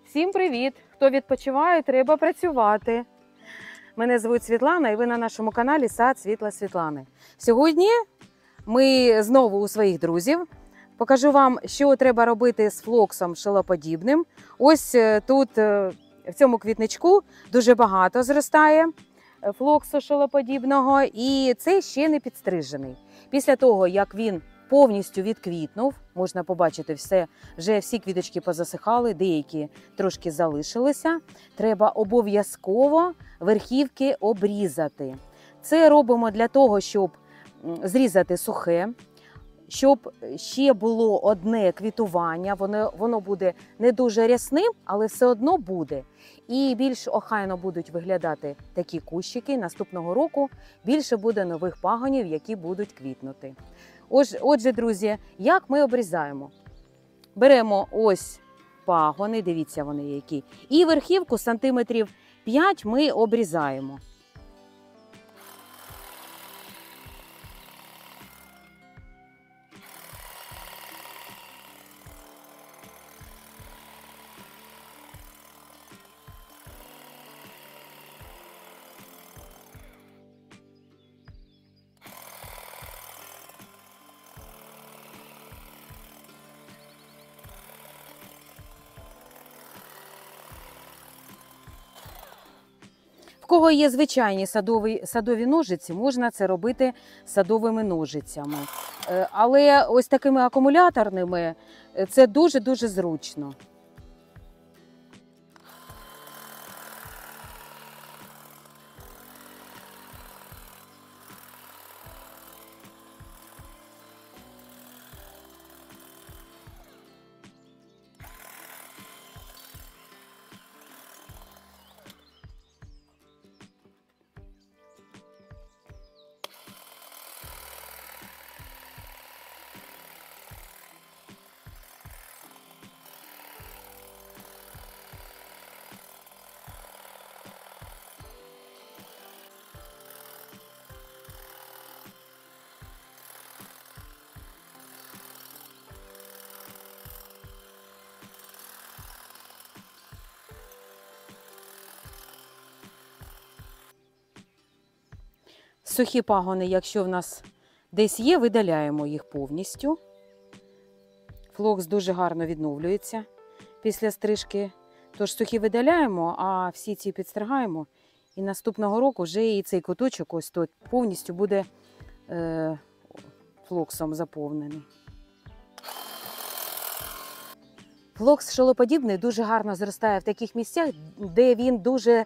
Всім привіт! Хто відпочиває, треба працювати. Мене звуть Світлана і ви на нашому каналі Сад Світла Світлани. Сьогодні ми знову у своїх друзів. Покажу вам, що треба робити з флоксом шилоподібним. Ось тут в цьому квітничку дуже багато зростає флоксу шилоподібного і це ще не підстрижений. Після того, як він повністю відквітнув, можна побачити, вже всі квіточки позасихали, деякі трошки залишилися. Треба обов'язково верхівки обрізати. Це робимо для того, щоб зрізати сухе, щоб ще було одне квітування, воно буде не дуже рясним, але все одно буде. І більш охайно будуть виглядати такі кущики. Наступного року більше буде нових пагонів, які будуть квітнути. Отже, друзі, як ми обрізаємо? Беремо ось пагони, дивіться вони які, і верхівку сантиметрів 5 ми обрізаємо. В кого є звичайні садові ножиці, можна це робити садовими ножицями. Але ось такими акумуляторними це дуже-дуже зручно. Сухі пагони, якщо в нас десь є, видаляємо їх повністю. Флокс дуже гарно відновлюється після стрижки. Тож сухі видаляємо, а всі ці підстригаємо. І наступного року вже і цей куточок ось тут повністю буде флоксом заповнений. Флокс шилоподібний дуже гарно зростає в таких місцях, де він дуже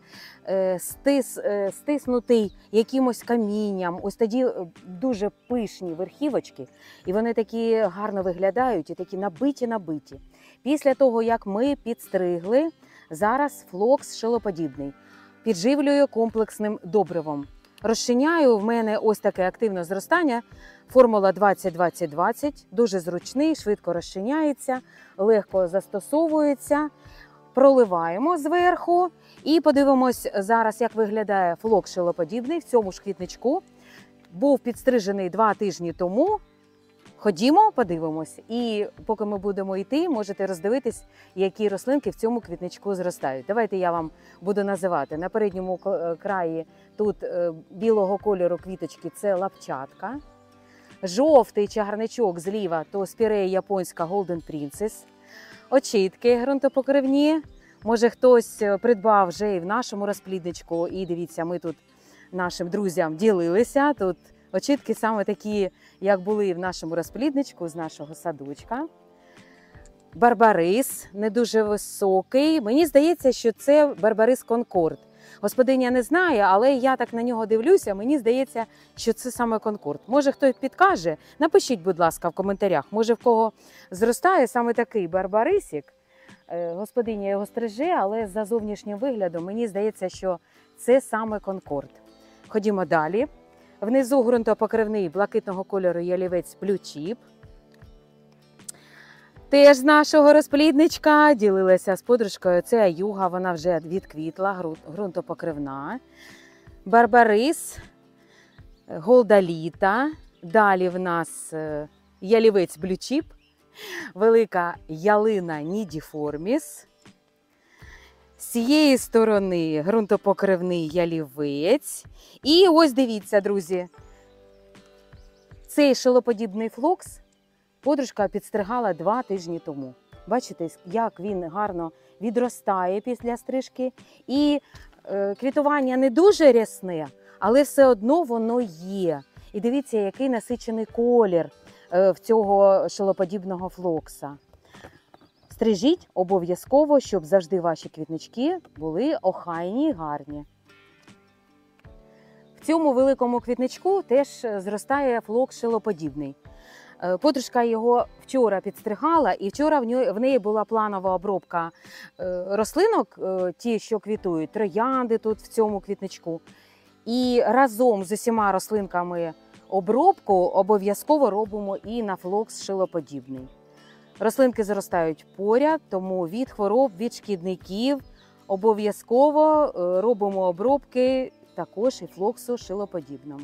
стиснутий якимось камінням. Ось тоді дуже пишні верхівочки, і вони такі гарно виглядають, і такі набиті. Після того, як ми підстригли, зараз флокс шилоподібний. Підживлюю комплексним добривом. Розчиняю, в мене ось таке активне зростання, формула 20-20-20, дуже зручний, швидко розчиняється, легко застосовується. Проливаємо зверху і подивимось зараз, як виглядає флокс шилоподібний в цьому ж квітничку. Був підстрижений 2 тижні тому. Ходімо, подивимось. І поки ми будемо йти, можете роздивитись, які рослинки в цьому квітничку зростають. Давайте я вам буду називати. На передньому краї тут білого кольору квіточки – це лапчатка. Жовтий чагарничок зліва – то спірея японська Golden Princess. Очітки ґрунтопокривні. Може хтось придбав вже і в нашому розплідничку. І дивіться, ми тут нашим друзям ділилися. Тут очітки саме такі, як були в нашому розплідничку з нашого садочка. Барбарис, не дуже високий. Мені здається, що це барбарис Конкорд. Господиня не знає, але я так на нього дивлюся, мені здається, що це саме Конкорд. Може хтось підкаже? Напишіть, будь ласка, в коментарях. Може в кого зростає саме такий барбарисик. Господиня його стриже, але за зовнішнім виглядом мені здається, що це саме Конкорд. Ходімо далі. Внизу ґрунтопокривний блакитного кольору ялівець Blue Chip. Теж з нашого розплідничка ділилася з подружкою. Це аюга, вона вже відквітла, ґрунтопокривна. Барбарис, голдаліта. Далі в нас ялівець Blue Chip. Велика ялина нідіформіс. З цієї сторони ґрунтопокривний ялівець. І ось дивіться, друзі, цей шилоподібний флокс подружка підстригала 2 тижні тому. Бачите, як він гарно відростає після стрижки. І квітування не дуже рясне, але все одно воно є. І дивіться, який насичений колір в цього шилоподібного флокса. Стрижіть обов'язково, щоб завжди ваші квітнички були охайні і гарні. В цьому великому квітничку теж зростає флокс шилоподібний. Подружка його вчора підстригала, і вчора в неї була планова обробка рослинок, ті, що квітують, троянди тут в цьому квітничку. І разом з усіма рослинками обробку обов'язково робимо і на флокс шилоподібний. Рослинки зростають поряд, тому від хвороб, від шкідників обов'язково робимо обробки також і флоксу шилоподібному.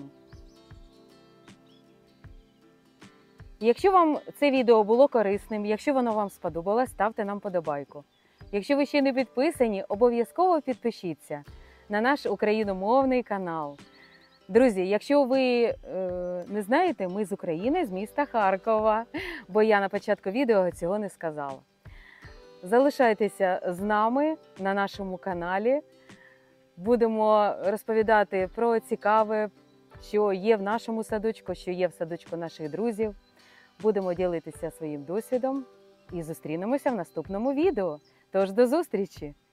Якщо вам це відео було корисним, якщо воно вам сподобалось, ставте нам подобайку. Якщо ви ще не підписані, обов'язково підпишіться на наш україномовний канал. Друзі, якщо ви не знаєте, ми з України, з міста Харкова, бо я на початку відео цього не сказала. Залишайтеся з нами на нашому каналі. Будемо розповідати про цікаве, що є в нашому садочку, що є в садочку наших друзів. Будемо ділитися своїм досвідом і зустрінемося в наступному відео. Тож до зустрічі!